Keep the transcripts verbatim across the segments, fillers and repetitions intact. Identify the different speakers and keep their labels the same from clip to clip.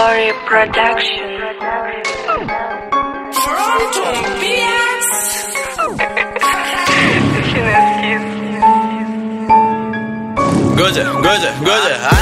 Speaker 1: Glory Production.
Speaker 2: Гуди, Гуди, Гуди, а?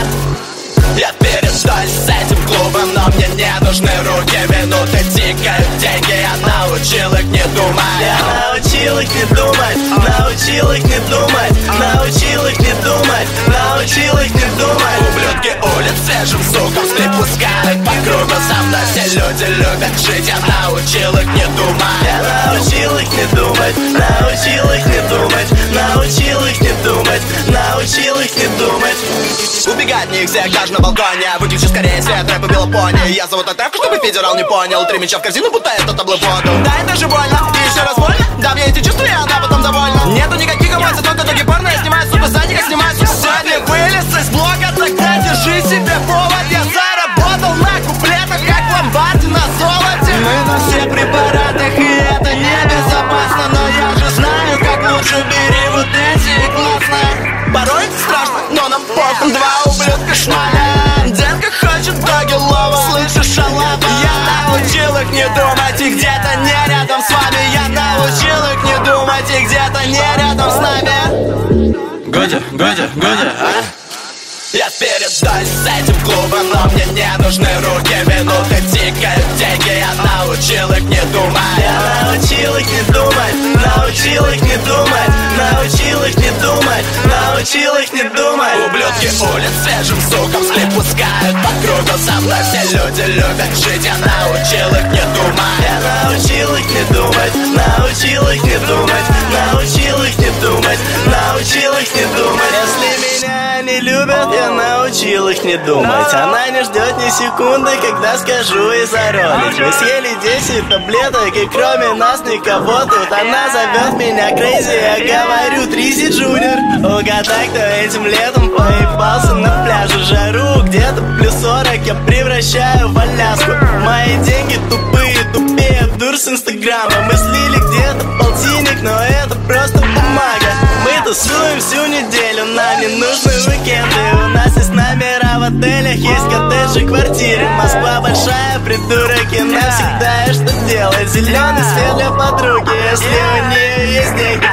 Speaker 2: Я перестал с этим клубом, но мне не нужны руки. Минуты тикают, деньги, я научил их не думать. Я научил их не думать, научил их не думать, научил их не думать, научил их не думать. Ублюдки улиц свежим звуком скрип пускают по кругу. Со мной все люди любят жить, я научил их не думать. Я научил их не думать, научил их не думать, научил их не думать, научил их не думать. Убегать нельзя, даже на балконе. Выключи скорее свет, рэп убила пони. Я зову Татевку, чтобы федерал не понял. Три мяча в корзину, будто это табло воду. Да, это же больно, и еще раз больно. Да, мне эти чувства, и она потом довольна. Нету никаких эмоций, только ноги порно. Я снимаю супер садика, снимаю супер садик. Вылез из блока, тогда держи себе повод. Я заработал на куплетах, как в ломбарде на золоте. Мы на всех препаратах, и это небезопасно. Но я же знаю, как лучше, бери вот эти, классно. Порой страшно, но нам похуй. Два ублюдка шмаля, детка хочет доги лова. Слышишь, шалава? Я научил их не думать, и где-то не рядом с вами. Я научил их не думать, и где-то не рядом с нами. Гуди, Гуди, Гуди, а? Я перестал с этим клубом, но мне не нужны руки. Минуты тикают, деньги, я научил их не думать. Я научил их не думать, научил их не думать, научил их не думать, научил их не думать. Ублюдки улиц свежим звуком скрип пускают по кругу. Со мной все люди любят жить, я научил их не думать. Я научил их не думать, научил их не думать, научил их не думать, научил их не думать. Если меня не любят, я научил их не думать. Она не ждет ни секунды, когда скажу и заролить. Мы съели десять таблеток, и кроме нас никого тут. Она зовет меня крейзи, я говорю Тризи Джуниор. Угадай, кто этим летом поебался на пляже. Жару где-то плюс сорок, я превращаю в Аляску. Мои деньги тупые, тупее дур с инстаграма. Мы слили где-то полтинник, но это просто бумага. Мы тусуем всю неделю, нам не нужны уикенды. У нас есть номера в отелях, есть коттеджи, квартиры. Москва большая, придурок, и навсегда есть что делать. Зеленый свет для подруги, если у нее есть деньги.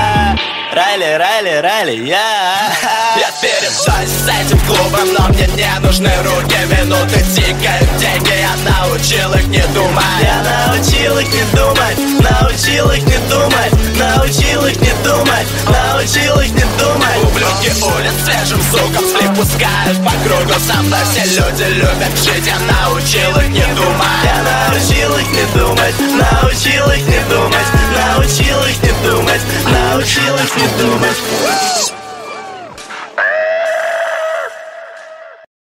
Speaker 2: Райли, Райли, Райли, я Я перестал с этим клубом, но мне не нужны руки. Минуты тикают, деньги, я научил их не думать. Я научил их не думать, научил их не думать, научил их не думать, научил их не думать. Ублюдки улиц свежим звуком скрип пускают по кругу. Со мной все люди любят жить, я научил их не думать. Я научил их не думать, научил их не думать, научил их не думать, научил их не думать.